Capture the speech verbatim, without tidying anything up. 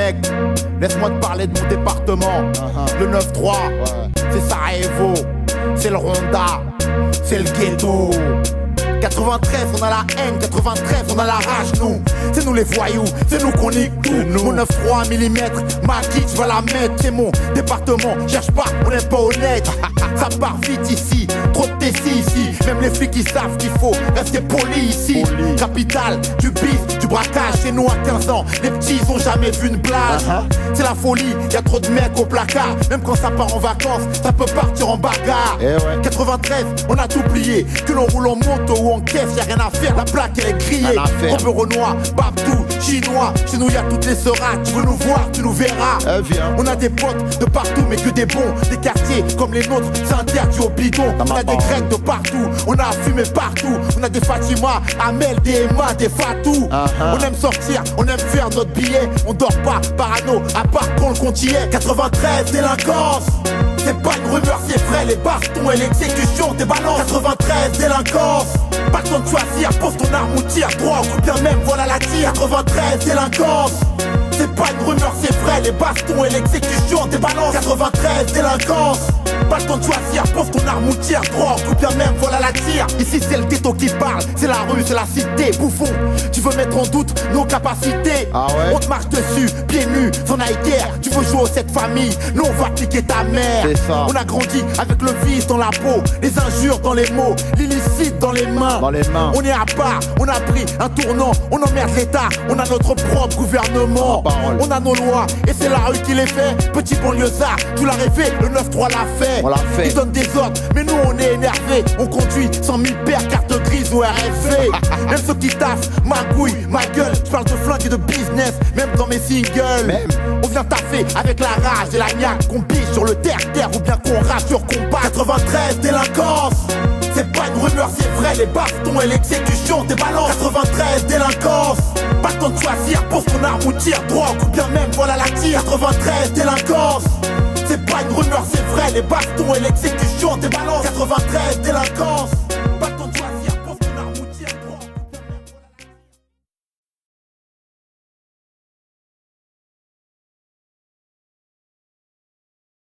mec, laisse-moi te parler de mon département. uh-huh. Le neuf trois, ouais. C'est Sarajevo, c'est le Ronda, c'est le ghetto. quatre-vingt-treize, on a la haine, quatre-vingt-treize, on a la rage, nous. C'est nous les voyous, c'est nous qu'on nique tout. Mon neuf trois millimètres, ma kit, je vais la mettre. C'est mon département, cherche pas, on n'est pas honnête. Ça part vite ici, trop de tessis ici. Même les flics qui savent qu'il faut rester poli ici. Poli. Capitale, du bif, du braquage. Chez nous à quinze ans, les petits ils ont jamais vu une plage. uh -huh. C'est la folie, y a trop de mecs au placard. Même quand ça part en vacances, ça peut partir en bagarre. eh ouais. quatre-vingt-treize, on a tout plié. Que l'on roule en moto ou en caisse, y'a rien à faire, la plaque elle est grillée. Robbe Renoir, Babdou, Chinois. Chez nous y'a toutes les seracs, tu veux nous voir, tu nous verras. eh On a des potes de partout, mais que des bons. Des quartiers comme les nôtres, c'est interdit au bidon. On a des grecs de partout, on a fumé partout. On a des Fatima, Amel, des Emma, des Fatou. uh -huh. On aime sortir, on aime faire notre billet. On dort pas, parano, à part quand le compte y est. quatre-vingt-treize, délinquance. C'est pas une rumeur, c'est vrai, les bastons et l'exécution des balances. quatre-vingt-treize, délinquance. Pas le temps de choisir, pose ton arme ou tire. Droit ou bien même, voilà la tire. quatre-vingt-treize, délinquance. C'est pas une rumeur, c'est vrai, les bastons et l'exécution des balances. quatre-vingt-treize, délinquance. Pas le temps de choisir, pose ton arme ou tire. Droit ou bien même, voilà la tire. Ici c'est le ghetto qui parle, c'est la rue, c'est la cité. Bouffon, tu veux mettre en doute nos capacités. ah ouais. On te marche dessus, pieds nus, sans guerre. Tu veux jouer cette famille, nous on va piquer ta mère. On a grandi avec le vice dans la peau, les injures dans les mots, l'illicite dans les mains. Dans les mains. On est à part, on a pris un tournant, on emmerde l'État, on a notre propre gouvernement. On a nos lois et c'est la rue qui les fait. Petit banlieusard, tu l'as rêvé, le neuf trois l'a fait. On l'a fait. Ils donnent des ordres, mais nous on est énervé. On conduit cent mille paires, carte grise ou R F V. Même ceux qui taffent, ma couille, ma gueule. Je parle de flingue et de business, même dans mes singles. Même. On vient taffer avec la rage et la niaque. Qu'on pisse sur le terre-terre ou bien qu'on rage sur combat. quatre-vingt-treize, délinquance. C'est pas une rumeur, c'est vrai, les bastons et l'exécution des balances. quatre-vingt-treize, délinquance. Pas le temps de choisir, pose ton arme ou tire. Droit ou bien même, voilà la tire. quatre-vingt-treize, délinquance. C'est pas une rumeur, c'est vrai, les bastons et l'exécution des balances. quatre-vingt-treize, délinquance.